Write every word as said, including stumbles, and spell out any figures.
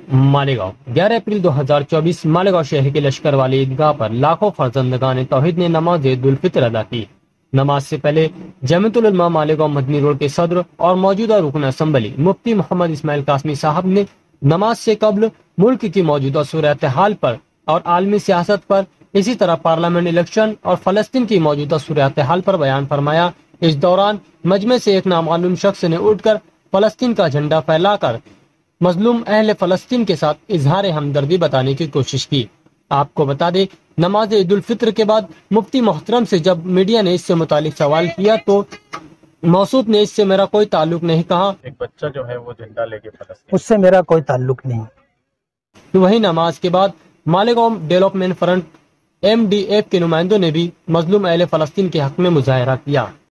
مالیگاؤں گیارہ اپریل دو ہزار چوبیس مالیگاؤں شہر کے لشکر والی عیدگاہ پر لاکھوں فرزندگان توحید نے نماز عید الفطر ادا کی۔ نماز سے پہلے جامعۃ العلماء مالیگاؤں مدنی روڈ کے صدر اور موجودہ رکن اسمبلی مفتی محمد اسماعیل قاسمی صاحب نے نماز سے قبل ملک کی موجودہ صورتحال پر اور عالمی سیاست پر، اسی طرح پارلیمنٹ الیکشن اور فلسطین کی موجودہ صورتحال پر بیان فرمایا۔ اس دوران مجمع سے ایک نامعلوم شخص نے اٹھ کر فلسطین کا جھنڈا پھیلا کر مظلوم اہل فلسطین کے ساتھ اظہار ہمدردی بتانے کی کوشش کی۔ آپ کو بتا دیں، نماز عید الفطر کے بعد مفتی محترم سے جب میڈیا نے اس سے متعلق سوال کیا تو موصوف نے اس سے میرا کوئی تعلق نہیں کہا۔ ایک بچہ جو ہے وہ جھنڈا لے کے فلسطین، اس سے میرا کوئی تعلق نہیں۔ وہی نماز کے بعد Malegaon development front M D F کے نمائندوں نے بھی مظلوم اہل فلسطین کے حق میں مظاہرہ کیا۔